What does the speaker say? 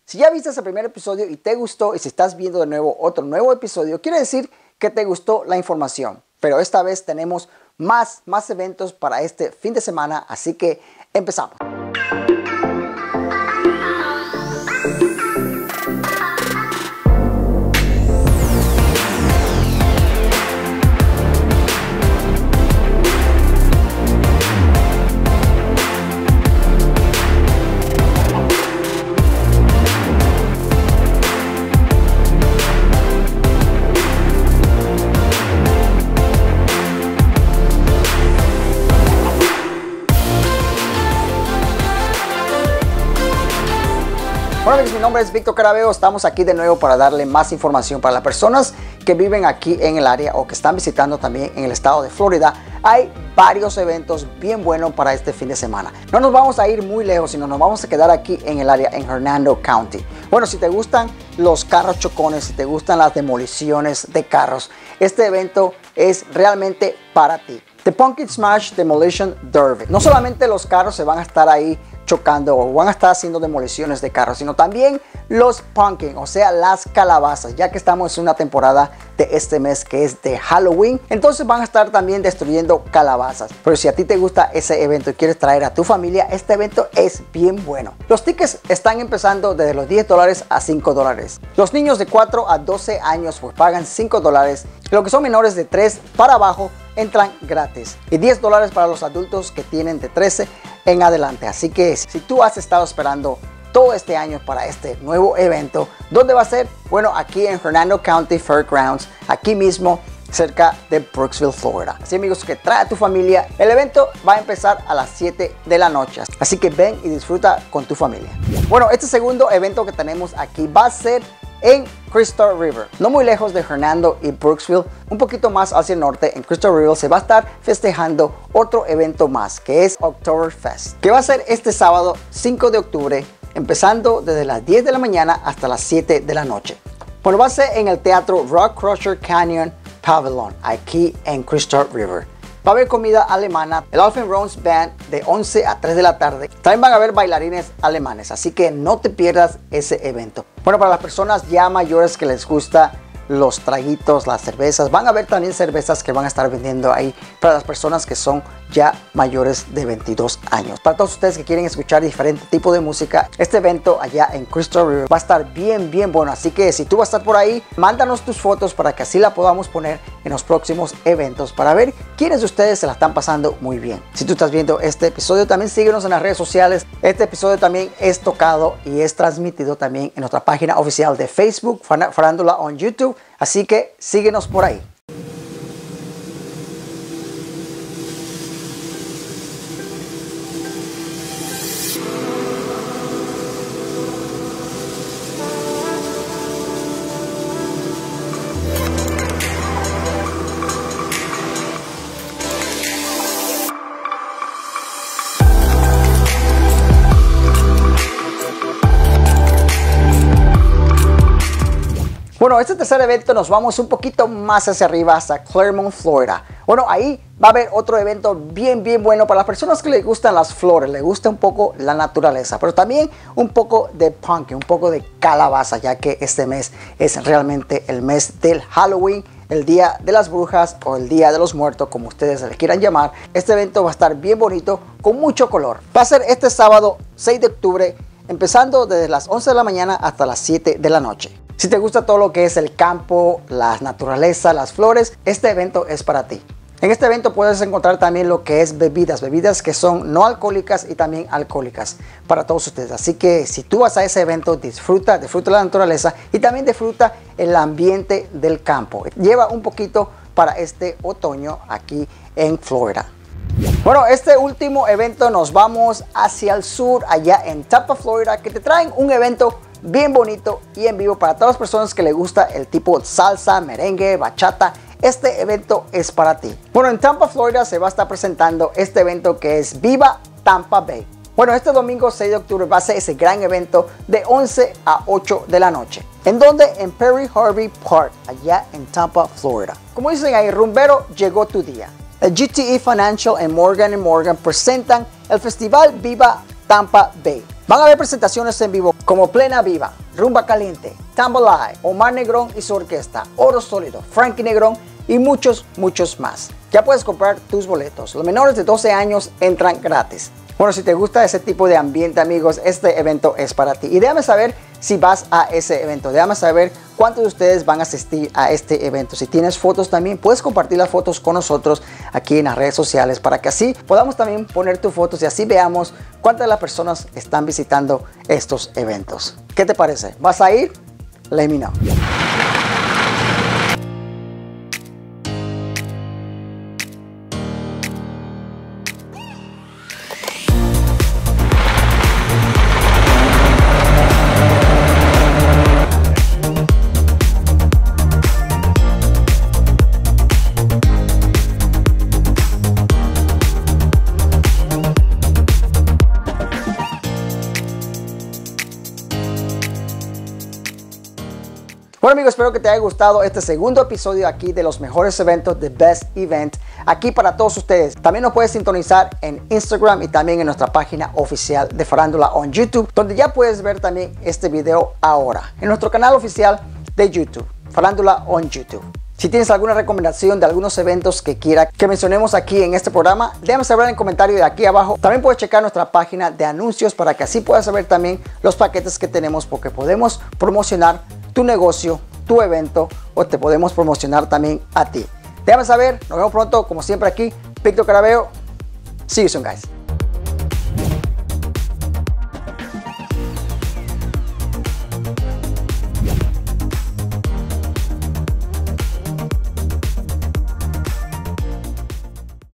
Si ya viste ese primer episodio y te gustó, y si estás viendo de nuevo otro nuevo episodio, quiere decir que te gustó la información. Pero esta vez tenemos más eventos para este fin de semana, así que empezamos. Hola amigos, mi nombre es Víctor Caraveo, estamos aquí de nuevo para darle más información para las personas que viven aquí en el área o que están visitando también en el estado de Florida. Hay varios eventos bien buenos para este fin de semana. No nos vamos a ir muy lejos, sino nos vamos a quedar aquí en el área, en Hernando County. Bueno, si te gustan los carros chocones, si te gustan las demoliciones de carros, este evento es realmente para ti. The Pumpkin Smash Demolition Derby. No solamente los carros se van a estar ahí chocando o van a estar haciendo demoliciones de carros, sino también los pumpkin, o sea las calabazas, ya que estamos en una temporada de este mes que es de Halloween, entonces van a estar también destruyendo calabazas. Pero si a ti te gusta ese evento y quieres traer a tu familia, este evento es bien bueno. Los tickets están empezando desde los $10 a $5. Los niños de 4 a 12 años pues pagan $5, lo que son menores de 3 para abajo entran gratis, y $10 para los adultos que tienen de 13 en adelante. Así que si tú has estado esperando todo este año para este nuevo evento, ¿dónde va a ser? Bueno, aquí en Hernando County Fairgrounds, aquí mismo cerca de Brooksville, Florida. Así amigos, que trae a tu familia. El evento va a empezar a las 7 de la noche, así que ven y disfruta con tu familia. Bueno, este segundo evento que tenemos aquí va a ser en Crystal River, no muy lejos de Hernando y Brooksville, un poquito más hacia el norte. En Crystal River se va a estar festejando otro evento más, que es Oktoberfest, que va a ser este sábado 5 de octubre, empezando desde las 10 de la mañana hasta las 7 de la noche. Bueno, va a ser en el teatro Rock Crusher Canyon Pavilion, aquí en Crystal River. Va a haber comida alemana, el Alfen Rose Band de 11 a 3 de la tarde. También van a haber bailarines alemanes, así que no te pierdas ese evento. Bueno, para las personas ya mayores que les gusta los traguitos, las cervezas, van a haber también cervezas que van a estar vendiendo ahí para las personas que son ya mayores de 22 años. Para todos ustedes que quieren escuchar diferente tipo de música, este evento allá en Crystal River va a estar bien bueno. Así que si tú vas a estar por ahí, mándanos tus fotos para que así la podamos poner en los próximos eventos para ver quiénes de ustedes se la están pasando muy bien. Si tú estás viendo este episodio, también síguenos en las redes sociales. Este episodio también es tocado y es transmitido también en nuestra página oficial de Facebook, Farándula on YouTube. Así que síguenos por ahí. Bueno, este tercer evento nos vamos un poquito más hacia arriba, hasta Clermont, Florida. Bueno, ahí va a haber otro evento bien bueno para las personas que les gustan las flores, les gusta un poco la naturaleza, pero también un poco de pumpkin, un poco de calabaza, ya que este mes es realmente el mes del Halloween, el día de las brujas o el día de los muertos, como ustedes le quieran llamar. Este evento va a estar bien bonito, con mucho color. Va a ser este sábado 6 de octubre, empezando desde las 11 de la mañana hasta las 7 de la noche. Si te gusta todo lo que es el campo, la naturaleza, las flores, este evento es para ti. En este evento puedes encontrar también lo que es bebidas que son no alcohólicas y también alcohólicas para todos ustedes. Así que si tú vas a ese evento, disfruta la naturaleza y también disfruta el ambiente del campo. Lleva un poquito para este otoño aquí en Florida. Bueno, este último evento nos vamos hacia el sur, allá en Tampa, Florida, que te traen un evento bien bonito y en vivo para todas las personas que les gusta el tipo salsa, merengue, bachata. Este evento es para ti. Bueno, en Tampa, Florida se va a estar presentando este evento que es Viva Tampa Bay. Bueno, este domingo 6 de octubre va a ser ese gran evento de 11 a 8 de la noche. ¿En donde? En Perry Harvey Park, allá en Tampa, Florida. Como dicen ahí, rumbero, llegó tu día. El GTE Financial y Morgan & Morgan presentan el Festival Viva Tampa Bay. Van a haber presentaciones en vivo como Plena Viva, Rumba Caliente, Tambalay, Omar Negrón y su orquesta, Oro Sólido, Frankie Negrón y muchos más. Ya puedes comprar tus boletos. Los menores de 12 años entran gratis. Bueno, si te gusta ese tipo de ambiente, amigos, este evento es para ti. Y déjame saber si vas a ese evento. Déjame saber cuántos de ustedes van a asistir a este evento. Si tienes fotos también, puedes compartir las fotos con nosotros aquí en las redes sociales para que así podamos también poner tus fotos y así veamos cuántas de las personas están visitando estos eventos. ¿Qué te parece? ¿Vas a ir? Let me know. Bueno amigos, espero que te haya gustado este segundo episodio aquí de los mejores eventos de Best Event aquí para todos ustedes. También nos puedes sintonizar en Instagram y también en nuestra página oficial de Farándula on YouTube, donde ya puedes ver también este video ahora en nuestro canal oficial de YouTube, Farándula on YouTube. Si tienes alguna recomendación de algunos eventos que quiera que mencionemos aquí en este programa, déjame saber en el comentario de aquí abajo. También puedes checar nuestra página de anuncios para que así puedas saber también los paquetes que tenemos, porque podemos promocionar tu negocio, tu evento, o te podemos promocionar también a ti. Déjame saber, nos vemos pronto como siempre aquí, Víctor Carabeo. See you soon, guys.